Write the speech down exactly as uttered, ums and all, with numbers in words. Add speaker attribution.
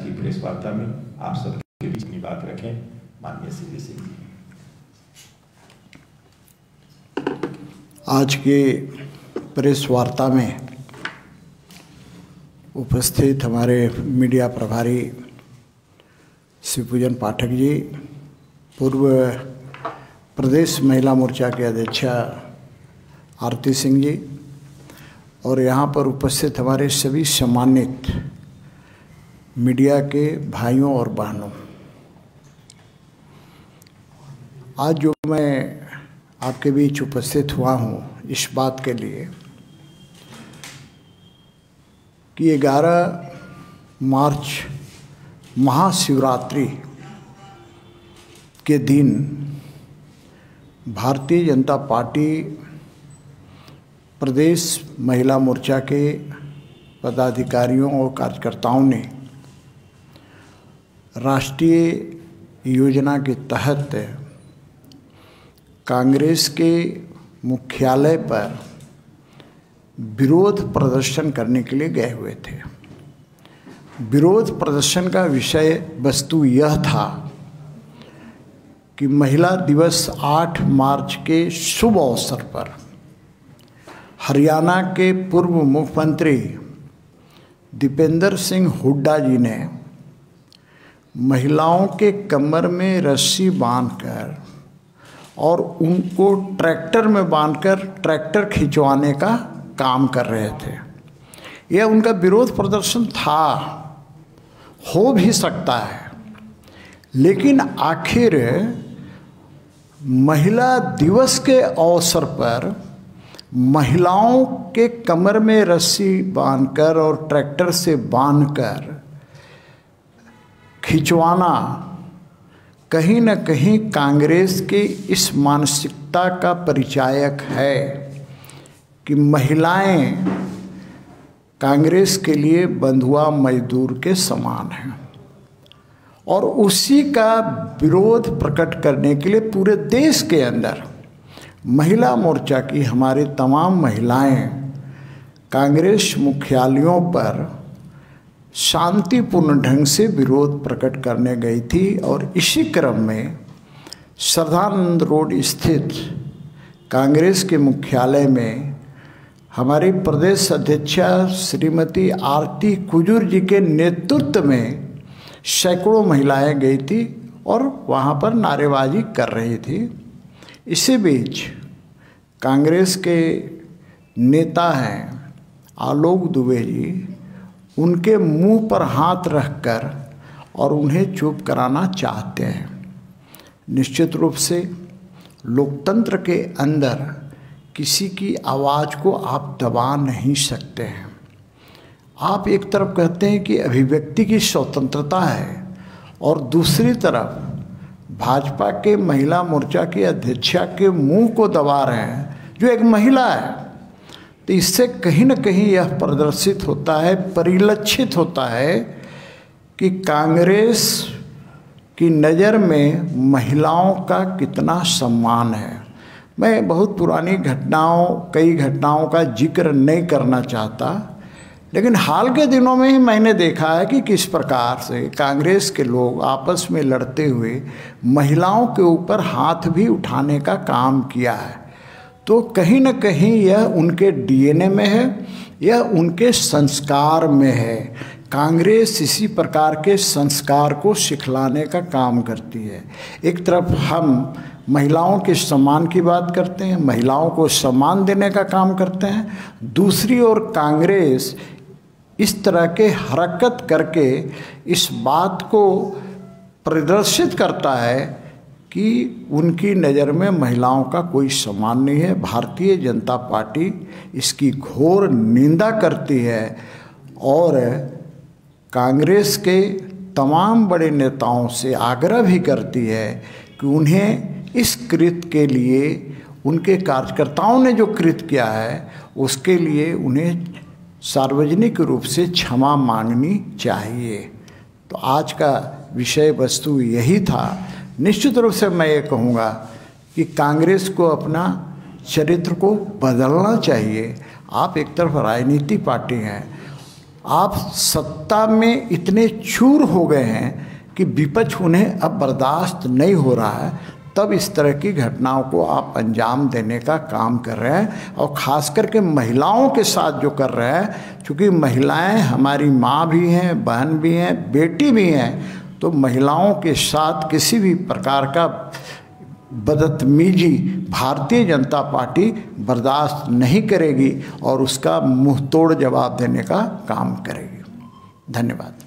Speaker 1: की प्रेस वार्ता में आप सबके बीच अपनी बात रखें। माननीय सीपी सिंह जी।
Speaker 2: आज के प्रेस वार्ता में उपस्थित हमारे मीडिया प्रभारी शिवपूजन पाठक जी, पूर्व प्रदेश महिला मोर्चा के अध्यक्षा आरती सिंह जी और यहाँ पर उपस्थित हमारे सभी सम्मानित मीडिया के भाइयों और बहनों, आज जो मैं आपके बीच उपस्थित हुआ हूँ इस बात के लिए कि ग्यारह मार्च महाशिवरात्रि के दिन भारतीय जनता पार्टी प्रदेश महिला मोर्चा के पदाधिकारियों और कार्यकर्ताओं ने राष्ट्रीय योजना के तहत कांग्रेस के मुख्यालय पर विरोध प्रदर्शन करने के लिए गए हुए थे। विरोध प्रदर्शन का विषय वस्तु यह था कि महिला दिवस आठ मार्च के शुभ अवसर पर हरियाणा के पूर्व मुख्यमंत्री दीपेंद्र सिंह हुड्डा जी ने महिलाओं के कमर में रस्सी बांधकर और उनको ट्रैक्टर में बांधकर ट्रैक्टर खिंचवाने का काम कर रहे थे। यह उनका विरोध प्रदर्शन था, हो भी सकता है, लेकिन आखिर महिला दिवस के अवसर पर महिलाओं के कमर में रस्सी बांधकर और ट्रैक्टर से बांधकर खिंचवाना कहीं न कहीं कांग्रेस के इस मानसिकता का परिचायक है कि महिलाएं कांग्रेस के लिए बंधुआ मजदूर के समान हैं और उसी का विरोध प्रकट करने के लिए पूरे देश के अंदर महिला मोर्चा की हमारी तमाम महिलाएं कांग्रेस मुख्यालयों पर शांतिपूर्ण ढंग से विरोध प्रकट करने गई थी। और इसी क्रम में श्रद्धानंद रोड स्थित कांग्रेस के मुख्यालय में हमारी प्रदेश अध्यक्षा श्रीमती आरती कुजूर जी के नेतृत्व में सैकड़ों महिलाएं गई थी और वहां पर नारेबाजी कर रही थी। इसी बीच कांग्रेस के नेता हैं आलोक दुबे जी, उनके मुंह पर हाथ रखकर और उन्हें चुप कराना चाहते हैं। निश्चित रूप से लोकतंत्र के अंदर किसी की आवाज़ को आप दबा नहीं सकते हैं। आप एक तरफ कहते हैं कि अभिव्यक्ति की स्वतंत्रता है और दूसरी तरफ भाजपा के महिला मोर्चा की अध्यक्षा के मुंह को दबा रहे हैं जो एक महिला है। तो इससे कहीं न कहीं यह प्रदर्शित होता है, परिलक्षित होता है कि कांग्रेस की नज़र में महिलाओं का कितना सम्मान है। मैं बहुत पुरानी घटनाओं कई घटनाओं का जिक्र नहीं करना चाहता, लेकिन हाल के दिनों में ही मैंने देखा है कि किस प्रकार से कांग्रेस के लोग आपस में लड़ते हुए महिलाओं के ऊपर हाथ भी उठाने का काम किया है। तो कहीं न कहीं यह उनके डीएनए में है, यह उनके संस्कार में है। कांग्रेस इसी प्रकार के संस्कार को सिखलाने का काम करती है। एक तरफ हम महिलाओं के सम्मान की बात करते हैं, महिलाओं को सम्मान देने का काम करते हैं, दूसरी ओर कांग्रेस इस तरह के हरकत करके इस बात को प्रदर्शित करता है कि उनकी नज़र में महिलाओं का कोई सम्मान नहीं है। भारतीय जनता पार्टी इसकी घोर निंदा करती है और कांग्रेस के तमाम बड़े नेताओं से आग्रह भी करती है कि उन्हें इस कृत्य के लिए, उनके कार्यकर्ताओं ने जो कृत्य किया है उसके लिए उन्हें सार्वजनिक रूप से क्षमा मांगनी चाहिए। तो आज का विषय वस्तु यही था। निश्चित रूप से मैं ये कहूँगा कि कांग्रेस को अपना चरित्र को बदलना चाहिए। आप एक तरफ राजनीति पार्टी हैं आप सत्ता में इतने चूर हो गए हैं कि विपक्ष उन्हें अब बर्दाश्त नहीं हो रहा है, तब इस तरह की घटनाओं को आप अंजाम देने का काम कर रहे हैं। और ख़ास करके महिलाओं के साथ जो कर रहे हैं, क्योंकि महिलाएं हमारी माँ भी हैं, बहन भी हैं, बेटी भी हैं, तो महिलाओं के साथ किसी भी प्रकार का बदतमीजी भारतीय जनता पार्टी बर्दाश्त नहीं करेगी और उसका मुंह तोड़ जवाब देने का काम करेगी। धन्यवाद।